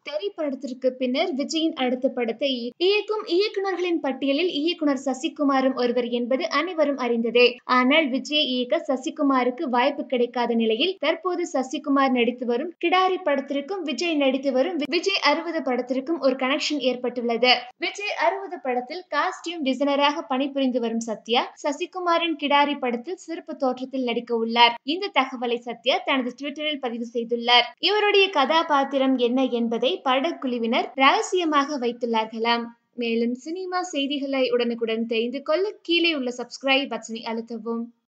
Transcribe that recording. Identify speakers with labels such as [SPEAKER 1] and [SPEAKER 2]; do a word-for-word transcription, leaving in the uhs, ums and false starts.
[SPEAKER 1] திரைப்படத்திற்கு பின்னர் விஜயின் அடுத்த படத்தை இயக்கும் இயக்குநர்களின் பட்டியலில் இயக்குனர் சசிகுமாரும் ஒருவர் என்பது அனைவரும் அறிந்ததே. ஆனால் விஜயை இயக்க சசிகுமாருக்கு வாய்ப்பு கிடைக்காத நிலையில் தற்போது சசிகுமார் நடித்து வரும் கிடாரி படத்திற்கும் விஜய் நடித்து வரும் விஜய் அறுபது படத்திற்கும் ஒரு கனெக்ஷன் ஏற்பட்டுள்ளது. விஜய் அறுபது படத்தில் காஸ்டியூம் டிசைனராக பணிபுரிந்து வரும் சத்யா சசிகுமாரின் கிடாரி படத்தில் சிறப்பு தோற்றத்தில் நடிக்க உள்ளார். இந்த தகவலை சத்யா தனது ட்விட்டரில் பதிவு செய்துள்ளார். இவருடைய கதாபாத்திரம் என்ன என்பதை படக்குழுவினர் ரகசியமாக வைத்துள்ளார்களாம். மேலும் சினிமா செய்திகளை உடனுக்குடன் தெரிந்து கொள்ள கீழே உள்ள சப்ஸ்கிரைப் பட்டனை அழுத்தவும்.